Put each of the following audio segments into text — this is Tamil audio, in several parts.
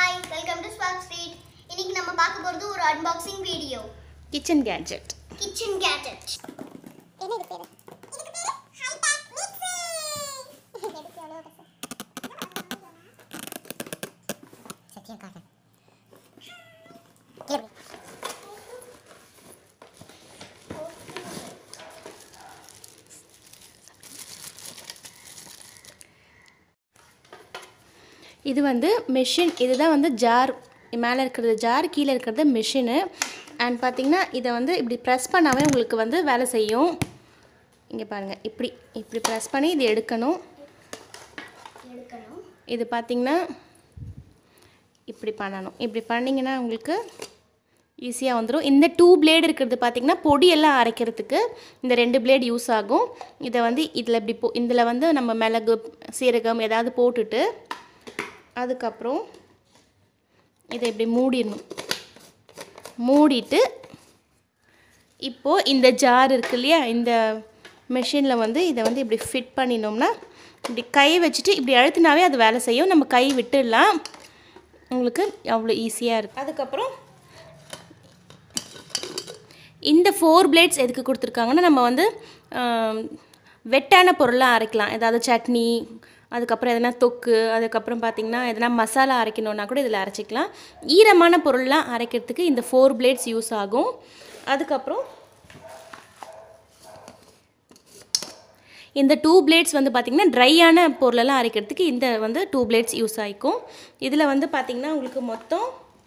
Hi, welcome to Spark Street. இன்னைக்கு நம்ம பார்க்க போறது ஒரு unboxing video. Kitchen gadget. Kitchen gadget. என்ன இது பேரு? இதுக்கு பேரு high-tech mixer. எடுத்து அவ்வளவு கச. சத்தியம் காட்ட. இது வந்து மெஷின். இதுதான் வந்து ஜார். மேலே இருக்கிறது ஜார், கீழே இருக்கிறது மெஷினு. அண்ட் பார்த்திங்கன்னா இதை வந்து இப்படி ப்ரெஸ் பண்ணாவே உங்களுக்கு வந்து வேலை செய்யும். இங்கே பாருங்கள், இப்படி இப்படி ப்ரெஸ் பண்ணி இது எடுக்கணும். இது பார்த்திங்கன்னா இப்படி பண்ணணும். இப்படி பண்ணிங்கன்னா உங்களுக்கு ஈஸியாக வந்துடும். இந்த 2 பிளேடு இருக்கிறது பார்த்திங்கன்னா பொடியெல்லாம் அரைக்கிறதுக்கு இந்த 2 பிளேடு யூஸ் ஆகும். இதை வந்து இதில் இப்படி இதில் வந்து நம்ம மிளகு, சீரகம் ஏதாவது போட்டுட்டு அதுக்கப்புறம் இதை இப்படி மூடிடணும். மூடிட்டு இப்போது இந்த ஜார் இருக்கு இல்லையா, இந்த மெஷினில் வந்து இதை வந்து இப்படி ஃபிட் பண்ணினோம்னா இப்படி கை வச்சுட்டு இப்படி அழுத்தினாவே அது வேலை செய்யும். நம்ம கை விட்டுடலாம். உங்களுக்கு அவ்வளோ ஈஸியாக இருக்குது. அதுக்கப்புறம் இந்த 4 பிளேட்ஸ் எதுக்கு கொடுத்துருக்காங்கன்னா, நம்ம வந்து வெட்டான பொருளாக அரைக்கலாம். ஏதாவது சட்னி, அதுக்கப்புறம் எதனா தொக்கு, அதுக்கப்புறம் பார்த்திங்கன்னா எதனா மசாலா அரைக்கணுன்னா கூட இதில் அரைச்சிக்கலாம். ஈரமான பொருள்லாம் அரைக்கிறதுக்கு இந்த 4 பிளேட்ஸ் யூஸ் ஆகும். அதுக்கப்புறம் இந்த 2 பிளேட்ஸ் வந்து பார்த்திங்கன்னா ட்ரையான பொருளெல்லாம் அரைக்கிறதுக்கு இந்த வந்து 2 பிளேட்ஸ் யூஸ் ஆகிக்கும். இதில் வந்து பார்த்திங்கன்னா உங்களுக்கு மொத்தம்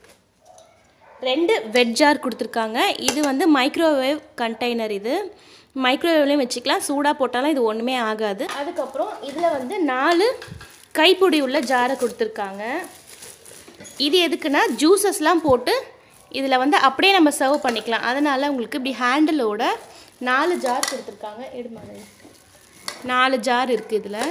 2 வெட் ஜார் கொடுத்துருக்காங்க. இது வந்து மைக்ரோவேவ் கண்டெய்னர். இது மைக்ரோவேவ்லேயும் வச்சுக்கலாம். சூடாக போட்டாலும் இது ஒன்றுமே ஆகாது. அதுக்கப்புறம் இதில் வந்து 4 கைப்பிடி உள்ள ஜாரை கொடுத்துருக்காங்க. இது எதுக்குன்னா ஜூஸஸ்லாம் போட்டு இதில் வந்து அப்படியே நம்ம சர்வ் பண்ணிக்கலாம். அதனால் உங்களுக்கு இப்படி ஹேண்டிலோட 4 ஜார் கொடுத்துருக்காங்க. எடுமாங்க, 4 ஜார் இருக்குது இதில்.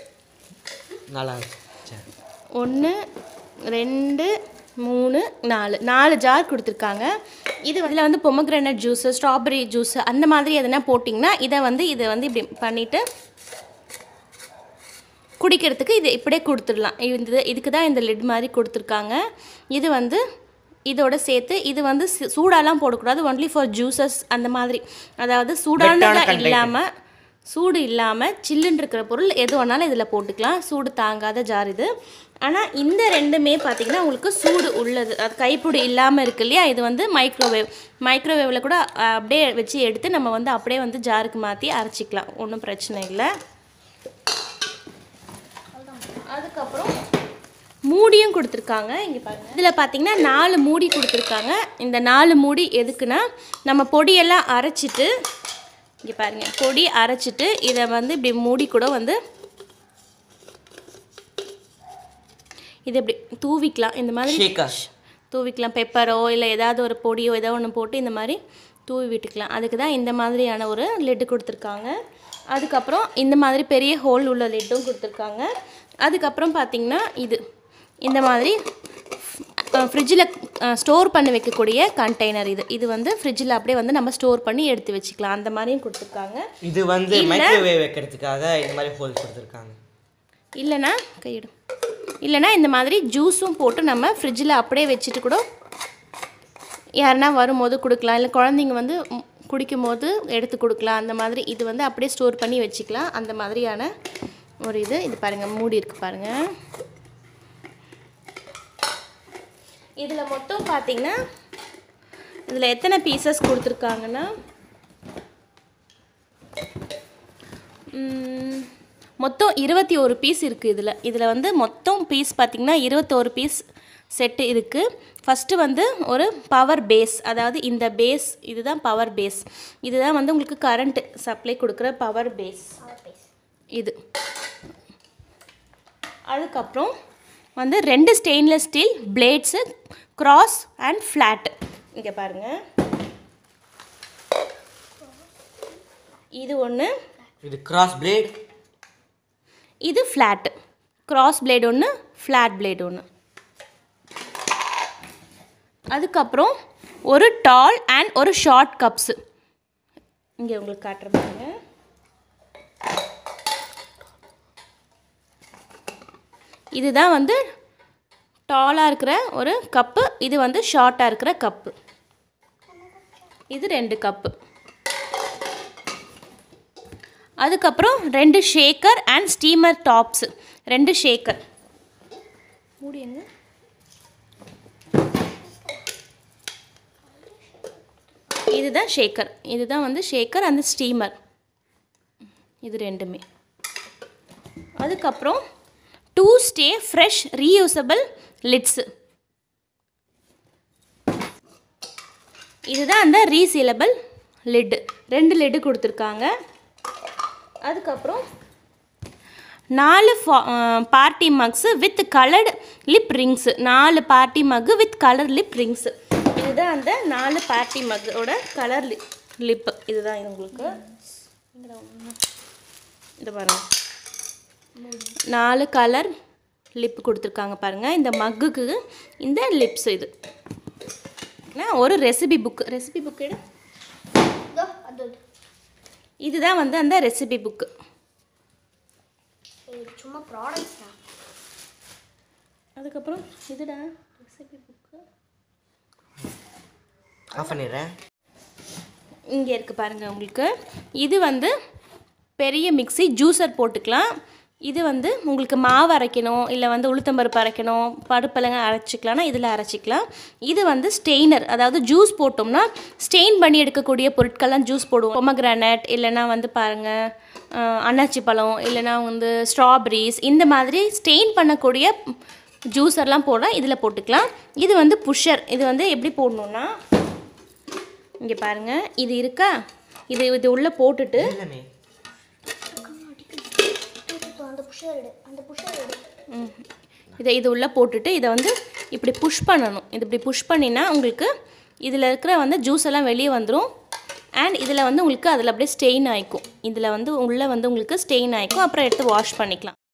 1 2 3 4 ஜார் கொடுத்துருக்காங்க. இது இதில் வந்து பொமக்ரானட் ஜூஸு, ஸ்ட்ராபெரி ஜூஸு அந்த மாதிரி எதனா போட்டிங்கன்னா இதை வந்து இப்படி பண்ணிவிட்டு குடிக்கிறதுக்கு இது இப்படியே கொடுத்துடலாம். இதுக்கு தான் இந்த லிட் மாதிரி கொடுத்துருக்காங்க. இது வந்து இதோட சேர்த்து இது வந்து சூடாலாம் போடக்கூடாது. ஒன்லி ஃபார் ஜூஸஸ் அந்த மாதிரி. அதாவது சூடானதாக இல்லாமல், சூடு இல்லாமல் சில்லுன்னு இருக்கிற பொருள் எது வேணாலும் இதில் போட்டுக்கலாம். சூடு தாங்காத ஜார் இது. ஆனால் இந்த ரெண்டுமே பார்த்திங்கன்னா உங்களுக்கு சூடு உள்ளது. அது கைப்பிடி இல்லாமல் இருக்கு இல்லையா, இது வந்து மைக்ரோவேவில் கூட அப்படியே வச்சு எடுத்து நம்ம வந்து அப்படியே வந்து ஜாருக்கு மாற்றி அரைச்சிக்கலாம். ஒன்றும் பிரச்சனை இல்லை. அதுக்கப்புறம் மூடியும் கொடுத்துருக்காங்க. இங்கே பாருங்கள், இதில் பார்த்திங்கன்னா 4 மூடி கொடுத்துருக்காங்க. இந்த 4 மூடி எதுக்குன்னா, நம்ம பொடியெல்லாம் அரைச்சிட்டு, இங்கே பாருங்கள், பொடி அரைச்சிட்டு இதை வந்து இப்படி மூடி கூட வந்து இதை இப்படி தூவிக்கலாம். இந்த மாதிரி தூவிக்கலாம். பெப்பரோ இல்லை ஏதாவது ஒரு பொடியோ ஏதோ ஒன்று போட்டு இந்த மாதிரி தூவி விட்டுக்கலாம். அதுக்கு தான் இந்த மாதிரியான ஒரு லெட்டு கொடுத்துருக்காங்க. அதுக்கப்புறம் இந்த மாதிரி பெரிய ஹோல் உள்ள லெட்டும் கொடுத்துருக்காங்க. அதுக்கப்புறம் பார்த்திங்கன்னா இந்த மாதிரி ஃப்ரிட்ஜில் ஸ்டோர் பண்ணி வைக்கக்கூடிய கண்டெய்னர். இது வந்து ஃப்ரிட்ஜில் அப்படியே வந்து நம்ம ஸ்டோர் பண்ணி எடுத்து வச்சுக்கலாம். அந்த மாதிரியும் கொடுத்துருக்காங்க. இது வந்து மைக்ரோவேவ் வைக்கிறதுக்காக இந்த மாதிரி ஹோல் கொடுத்துருக்காங்க. இல்லைனா இந்த மாதிரி ஜூஸும் போட்டு நம்ம ஃப்ரிட்ஜில் அப்படியே வச்சுட்டு கூட யாருன்னா வரும்போது கொடுக்கலாம். இல்லை குழந்தைங்க வந்து குடிக்கும் போது எடுத்து கொடுக்கலாம். அந்த மாதிரி இது வந்து அப்படியே ஸ்டோர் பண்ணி வச்சுக்கலாம். அந்த மாதிரியான ஒரு இது பாருங்கள், மூடி இருக்குது பாருங்கள். இதில் மொத்தம் பார்த்திங்கன்னா இதில் எத்தனை பீசஸ் கொடுத்துருக்காங்கன்னா, மொத்தம் 21 பீஸ் இருக்குது. இதில் வந்து மொத்தம் பீஸ் பார்த்திங்கன்னா 21 பீஸ் செட்டு இருக்குது. ஃபஸ்ட்டு வந்து ஒரு பவர் பேஸ், அதாவது இந்த பேஸ் இதுதான் பவர் பேஸ். இதுதான் வந்து உங்களுக்கு கரண்ட் சப்ளை கொடுக்குற பவர் பேஸ் இது. அதுக்கப்புறம் வந்து 2 stainless steel plates, cross and flat. இங்கே பாருங்கள், இது ஒன்று, இது கிராஸ் பிளேட், இது ஃப்ளாட். கிராஸ் பிளேட் ஒன்று, ஃப்ளாட் பிளேட் ஒன்று. அதுக்கப்புறம் ஒரு டால் அண்ட் ஒரு ஷார்ட் கப்ஸு. இங்கே உங்களுக்கு காட்டுற பாருங்க. இதுதான் வந்து டாலாக இருக்கிற ஒரு கப்பு, இது வந்து ஷார்ட்டாக இருக்கிற கப்பு. இது 2 கப்பு. அதுக்கப்புறம் 2 shaker and steamer tops, 2 shaker. மூடிங்க. இதுதான் ஷேக்கர், இதுதான் வந்து ஷேக்கர் அந்த ஸ்டீமர், இது 2மே. அதுக்கப்புறம் 2 ஸ்டே ஃப்ரெஷ் ரீயூசபிள் லிட்ஸு, இதுதான் அந்த ரீசீலபிள் லிட்டு, 2 லிட்டு கொடுத்துருக்காங்க. அதுக்கப்புறம் 4 party mugs with coloured lip rings, 4 party mug with colour lip rings. இதுதான் அந்த 4 பார்ட்டி மக்கோட கலர் லிப்பு. இதுதான் இது உங்களுக்கு இது பாருங்கள், 4 கலர் லிப் கொடுத்துருக்காங்க பாருங்கள். இந்த மக்குக்கு இந்த லிப்ஸ். இது ஒரு ரெசிபி புக்கு எடு. இதுதான் வந்து அந்த ரெசிபி புக்கு. சும்மா ப்ராடக்ட்ஸ் தான். அதுக்கப்புறம் இதுடா ரெசிபி புக்கு. ஆஃப் பண்ணிடுறேன். இங்கே இருக்குது பாருங்கள் உங்களுக்கு. இது வந்து பெரிய மிக்ஸி, ஜூஸர் போட்டுக்கலாம். இது வந்து உங்களுக்கு மாவு அரைக்கணும், இல்லை வந்து உளுத்தம்பருப்பு அரைக்கணும், பருப்பெல்லாம் அரைச்சிக்கலாம்னா இதில் அரைச்சிக்கலாம். இது வந்து ஸ்டெய்னர், அதாவது ஜூஸ் போட்டோம்னா ஸ்டெயின் பண்ணி எடுக்கக்கூடிய பொருட்கள்லாம் ஜூஸ் போடுவோம். பொமக்ரானட், இல்லைனா வந்து பாருங்கள் அன்னாச்சி பழம், இல்லைனா வந்து ஸ்ட்ராபெரிஸ், இந்த மாதிரி ஸ்டெயின் பண்ணக்கூடிய ஜூஸர்லாம் போட இதில் போட்டுக்கலாம். இது வந்து புஷர். இது வந்து எப்படி போடணுன்னா இங்கே பாருங்கள், இது இருக்கா, இது உள்ளே போட்டுட்டு இது உள்ளே போட்டுட்டு இதை வந்து இப்படி புஷ் பண்ணணும். இது இப்படி புஷ் பண்ணினா உங்களுக்கு இதில் இருக்கிற வந்து ஜூஸ் எல்லாம் வெளியே வந்துடும். அண்ட் இதில் வந்து உங்களுக்கு அதில் அப்படியே ஸ்டெயின் ஆகிக்கும். இதில் வந்து உள்ளே வந்து உங்களுக்கு ஸ்டெயின் ஆகிக்கும். அப்புறம் எடுத்து வாஷ் பண்ணிக்கலாம்.